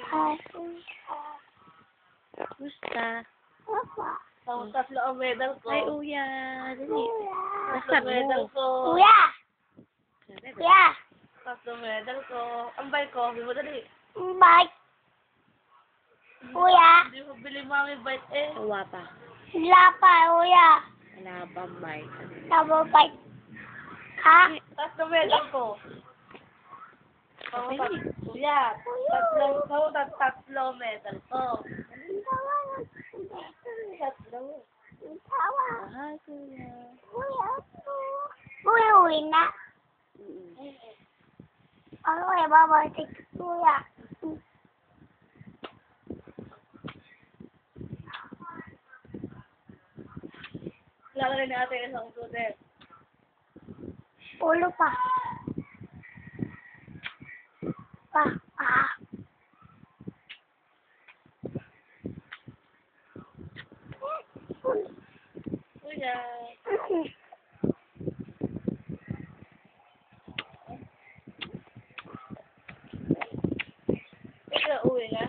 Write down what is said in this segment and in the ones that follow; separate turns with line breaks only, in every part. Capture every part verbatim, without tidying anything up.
Gusta?
Ang tatlo ang medal ko.
Ay, uya. Dali.
Tatlo medal ko.
Kuya! Kuya!
Tatlo medal ko. Ang bike ko, hindi mo dali.
Bike! Kuya!
Hindi mo bili mami bike eh.
Uwa pa.
Wala pa, kuya.
Wala pang bike.
Double bike. Ha?
Tatlo medal ko.
Okay.
Tat- Kuya, tatlo ko, tat- tatlo medal ko. Tatlo.
Mahal kuya.
Kuya, uwi na.
Mm.
Ano kaya babalik kuya?
Lalagay natin isang sudet.
Ulo pa. Pa, pa.
Kuya. Kuya, uwi na.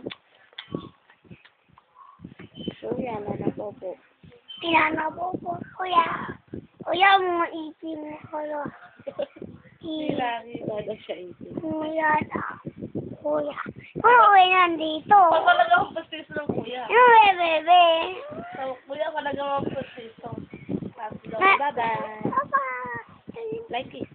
Kuya, na po po.
Tinana po po, kuya. Kuya, mga ipin mo kuya.
Hilari.
Wala siya isip.
Kuya na. Kuya. Kuya, uwi nandito.
Pag talaga akong pastiso ng kuya.
Uwi, bebe.
So, kuya, talaga akong pastiso. Tatlo.
Bye-bye.
Papa.
Like it.